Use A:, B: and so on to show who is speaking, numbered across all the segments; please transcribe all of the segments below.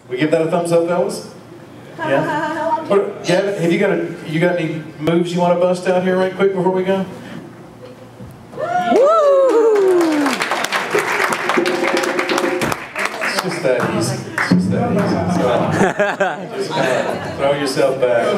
A: We give that a thumbs up, fellas? Yeah? Gavin, have you got any moves you want to bust out here right quick before we go? It's just that easy. It's just that easy. So, just throw yourself back.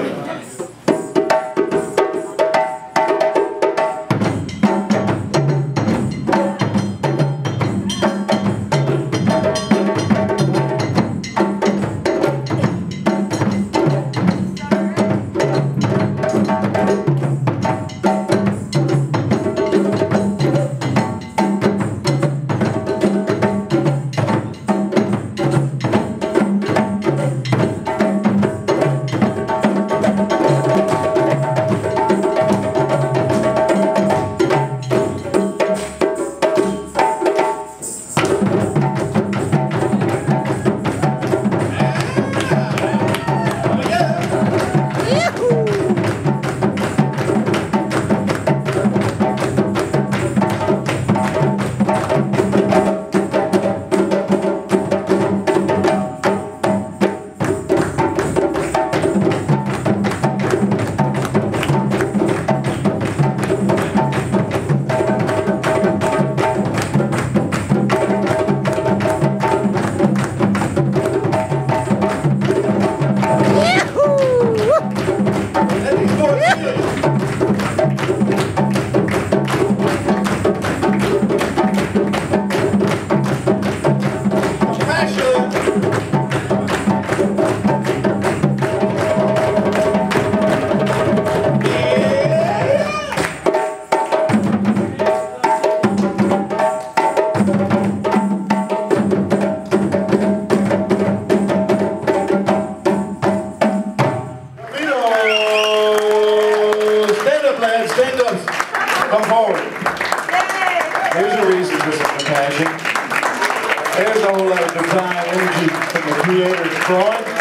A: Stand up. Come forward. There's a reason for some compassion. There's a whole lot of divine energy from the creator's front.